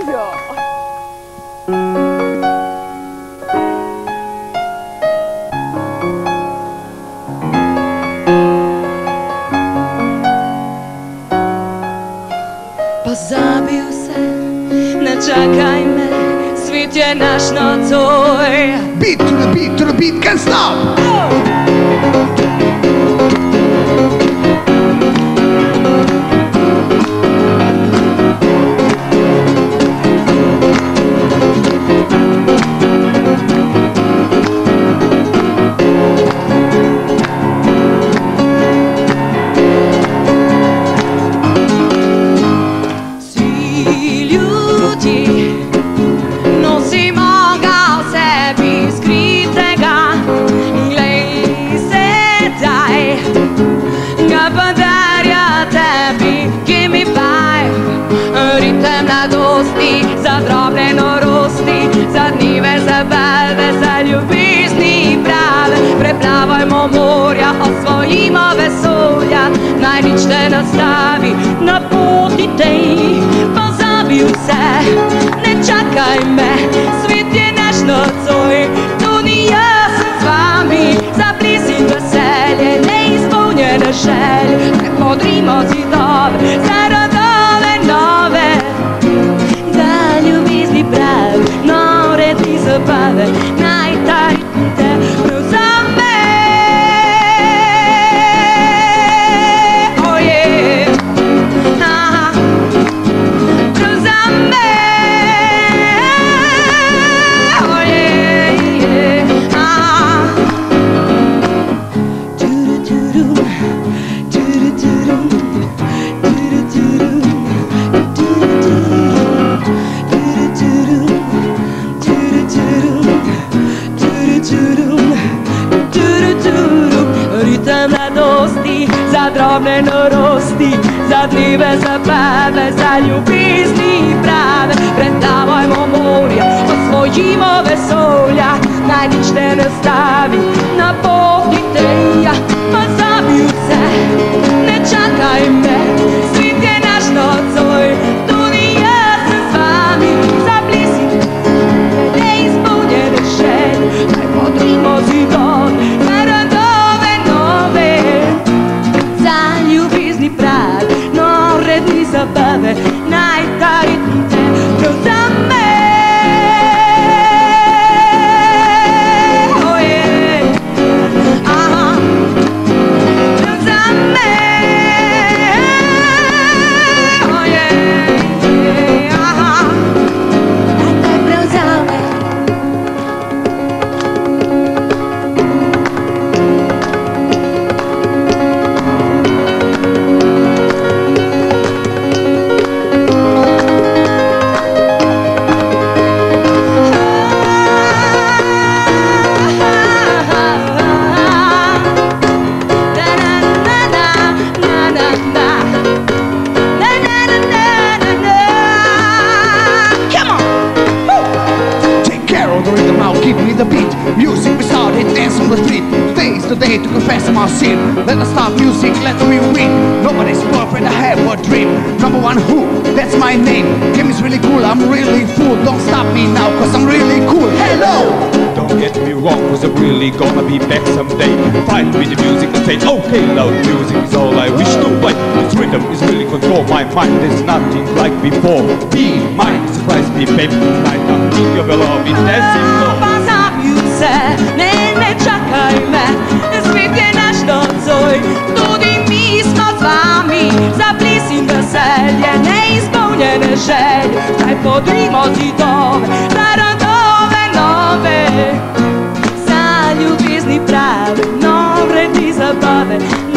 Pozabil se, ne čakaj me, svet je naš nocoj. Beat to the beat, can't stop. Ritem mladosti, za drobne norosti, za dnive zabave, za ljubezni prave. Preplavajmo morja, osvojimo vesolja, naj nič te nastavi na poti tej. Pozabil se, ne čakaj me, svet je naš nocoj, tudi jaz sem z vami. Za ples in veselje, neizpolnjene želje, prepodrimo zidove, za rodove nove. Za ljubezni prave, nore ti zabave, naj taj te prevzame. Oh yeah, aha, prevzame. Oh yeah, yeah, aha. Du-du-du-du, du-du-du-du, du-du-du-du. Ritem mladosti, za drobne norosti, za dneve zabave, za ljubezni prave. Predavajmo morja, osvojimo vesolja, naj nič te nastavi na poti tej. Pozabil se, ne čakaj me, svet je naš nocoj, tudi jaz sem z vami. Za ples in neizpolnjene želje, naj podrimo zidove, za rodove nove. Za ljubezni prave, nore dni zabave, naj ta ritem te prevzame. Oh yeah, aha, prevzame. Oh yeah, aha, naj te prevzame. Give me the beat, music we started, dance on the street. Today is the day to confess my sin. Let us start music, let me win. Nobody's perfect, I have a dream. Number one who, that's my name. Gimmy's really cool, I'm really full. Don't stop me now, cause I'm really cool. Hello! Don't get me wrong, cause I'm really gonna be back someday. Fight with the music and say, okay, loud music is all I wish to play. This rhythm is really control my mind, there's nothing like before. Be mine, surprise me, baby, tonight I'm in your love, it dancing floor. Pozabil se, ne čakaj me, svet je naš nocoj, tudi mi smo z vami. Za ples in veselje, neizpolnjene želje, naj podrimo zidove, za rodove nove. Za ljubezni prave, nore dni zabave,